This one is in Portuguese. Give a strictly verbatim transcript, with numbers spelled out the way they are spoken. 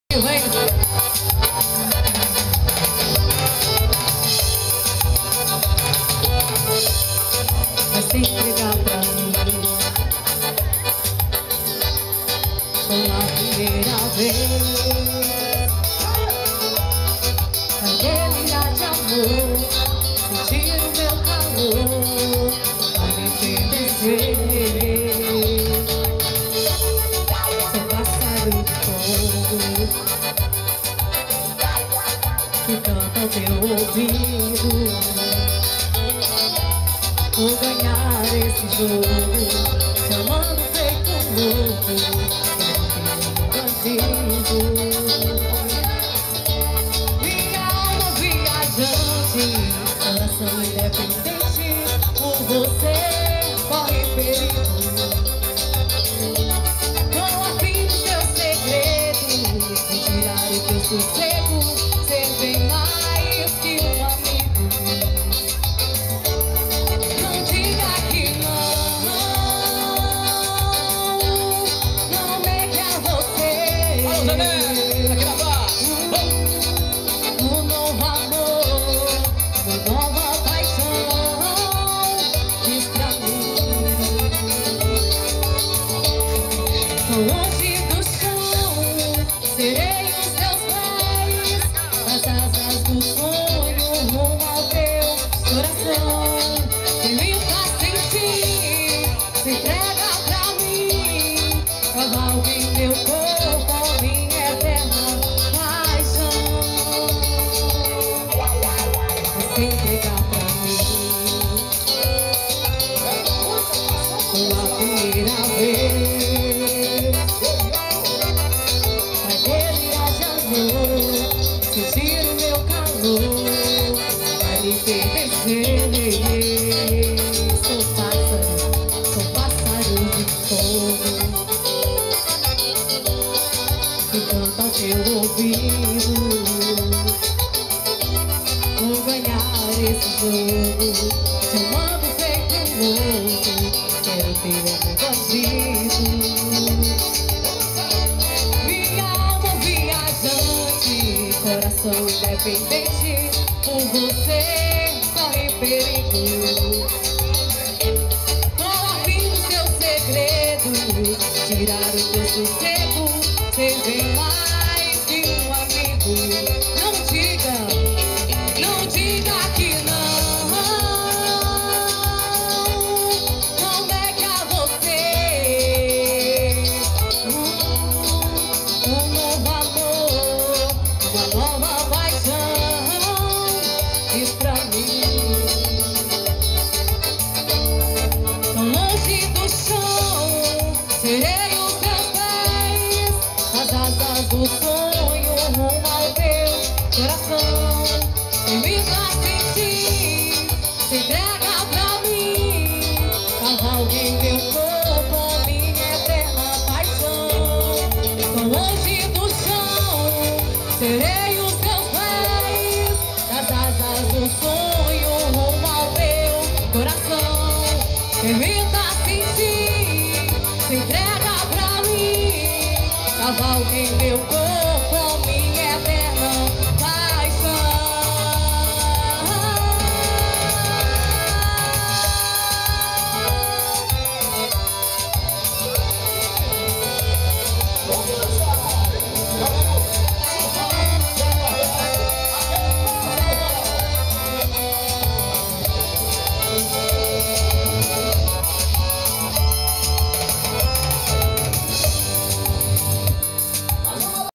Vai se entregar pra mim como a primeira vez. Vai delirar de amor, sentir o meu calor, vai me entendecer. Sou pássaro de fogo que canta ao teu ouvido. Vou ganhar esse jogo, te amando feito louco, um bandido. Minha alma viajante, coração independente, por você corre perigo. Tô afim do teu segredo, de tirar o teu sossego, ser bem mais que um amigo. Um novo amor, uma nova paixão, diz pra mim. Longe do chão, serei os teus pés, as asas do sonho rumo ao teu coração. Permita sentir, se entrega pra mim, cavalga em meu corpo, minha eterna paixão. Se entregar pra mim pela primeira vez. Vai delirar de amor, sentir o meu calor, vai me enternecer. Sou pássaro, sou pássaro de fogo que canta ao teu ouvido. Vou ganhar esse jogo, te amando feito louco, quero teu amor bandido. Minha alma viajante, coração independente, por você corre perigo. Tô afim do teu segredo, tirar o teu sossego, ser bem mais que um amigo. Não diga, não diga que não, não negue a você um, um novo amor, uma nova paixão, diz pra mim. Tão longe do chão, serei os teus pés, as asas do sonho rumo ao teu coração. Permita sentir, se entrega pra mim, cavalga em meu corpo, minha eterna paixão. Tão longe do chão, serei